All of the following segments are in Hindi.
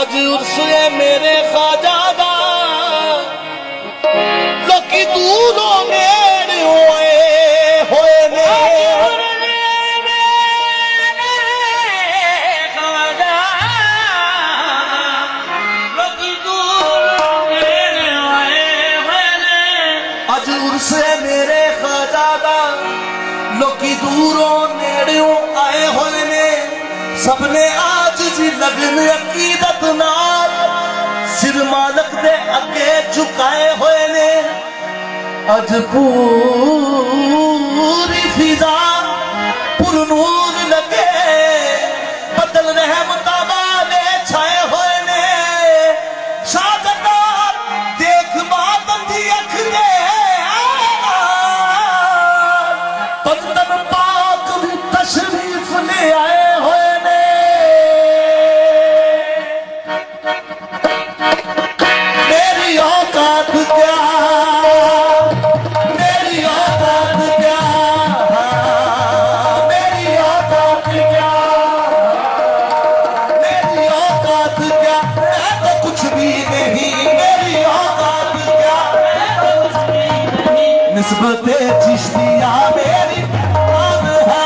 अज उर्स है मेरे ख्वाजा दा लोकी दूरों नेड़े होए ने अज उर्स है मेरे ख्वाजा दा लोकी दूरों नेड़े आए होए ने सबने आज जी लगन अकीदत नाल सिर मालक दे अगे झुकाए हुए ने अज पूरी फिजा पुरनूर लगे बदल रहमतां वाले छाए हुए ने शाहदार देख बातन दी अख दे बदन पाक भी तशरीफ ले आए हुए निस्बत चिश्तिया मेरी पहचान है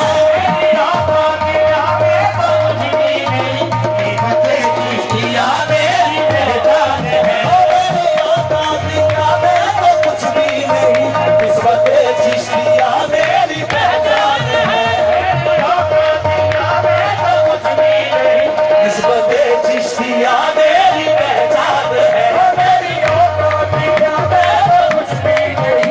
निस्बत चिश्तिया मेरी पहचान है मेरी औकात क्या मैं तो कुछ भी नहीं निस्बत चिश्तिया मेरी पहचान है मेरी औकात क्या मैं तो कुछ भी नहीं निस्बत चिश्तिया मेरी पहचान है मेरी औकात क्या मैं तो कुछ भी नहीं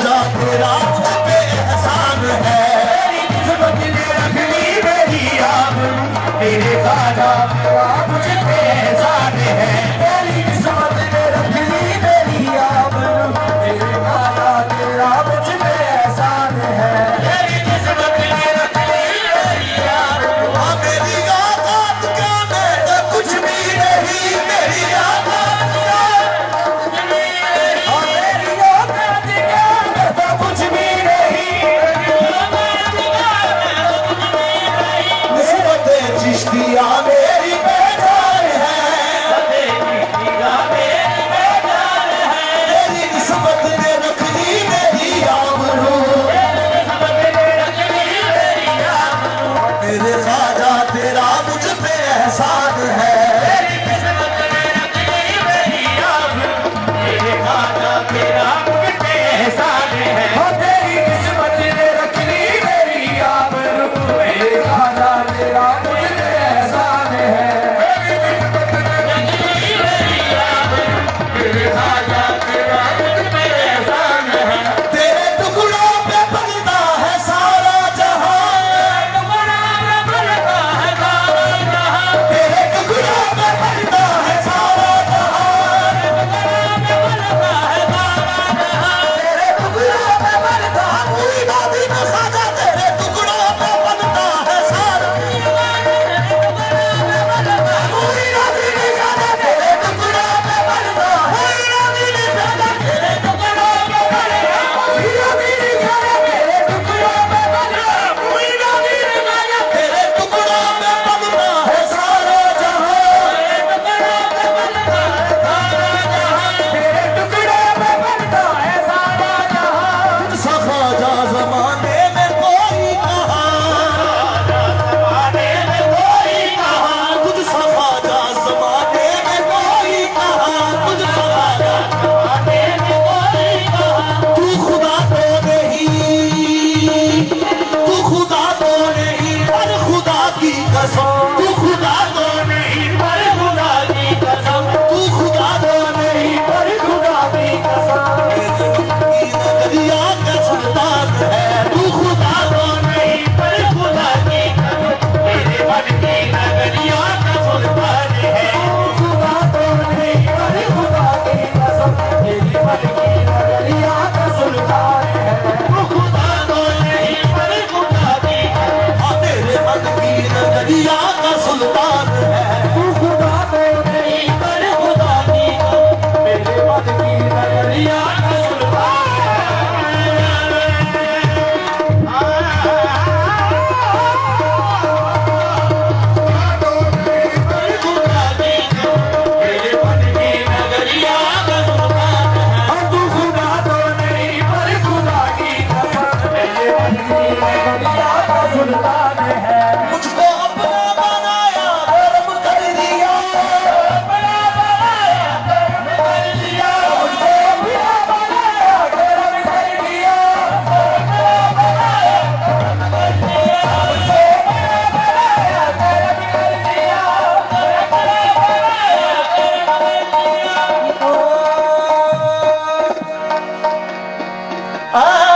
खाजा तेरा मुझ पे एहसान है, तेरी किस्मत ने रख ली मेरी आबरू, तेरे खाजा तेरा मुझ पे एहसान है, तेरी किस्मत ने रख ली मेरी आबरू, तेरे खाजा तेरा मुझ पे एहसान है, तेरी किस्मत ने रख ली मेरी आबरू। हाँ मेरी औकात क्या, मैं तो कुछ भी नहीं, मेरी औकात क्या, कुछ भी नहीं, निस्बतें चिश्तिया मेरी पहचान है, तेरी निस्बत ने रख ली मेरी आबरू, मेरे खाजा तेरा मुझ पे एहसान है, तेरी किस्मत ने रख ली मेरी आबरू, मेरे खाजा तेरा मुझ पे एहसान है, तेरी किस्मत ने रख ली मेरी आबरू, मेरे खाजा तेरा मुझ पे एहसान है, तेरी किस्मत ने रख ली मेरी आबरू, मेरे खाजा तेरा मुझ पे एहसान है, तेरे टुकड़ों पे बनता है सारा जहां, तेरे टुकड़ों पे बनता है सारा जहां, तेरे टुकड़ों पे बनता है पूरी दादी में खाजा, तेरे टुकड़ों पे बनता है सारा, पूरी दादी में खाजा, तेरे टुकड़ों पे बनता है, पूरी दादी में खाजा, तेरे टुकड़ों पे बनता, पूरी दादी में खाजा, तेरे टुकड़ों पे बनता, पूरी दादी में खाजा, तेरे टुकड़ों पे बनता है सारा जहां, तेरे टुकड़ों पे बनता है सारा जहां, तुझसा ख्वाजा ज़माने में कोई कहाँ, ज़माने में कोई कहाँ, तुझसा ख्वाजा ज़माने में कोई कहाँ, तुझसा ख्वाजा ज़माने में कोई कहाँ, तू खुदा तो नहीं, तू खुदा तो नहीं पर खुदा की कसम, तू खुदा तो नहीं पर खुदा की कसम, तू खुदा तो नहीं पर खुदा की कसम, नगरिया का सुल्तान है, तू खुदा तो नहीं पर खुदा की कसम, मेरे मन की नगरिया का सुल्तान है, तू खुदा तो नहीं पर खुदा की कसम, मेरे मन की नगरिया का सुल्तान है, तू खुदा तो नहीं पर खुदा की कसम, मेरे मन की नगरिया का सुल्तान है, तू खुदा तो नहीं पर खुदा की कसम, मेरे मन की नगरिया का सुल्तान है, मुझको अपना बनाया कर्म कर दिया, अपना बनाया कर्म कर दिया, मुझको अपना बनाया कर्म कर दिया, अपना बनाया कर्म कर दिया, मुझको अपना बनाया कर्म कर दिया, अपना बनाया कर्म कर दिया।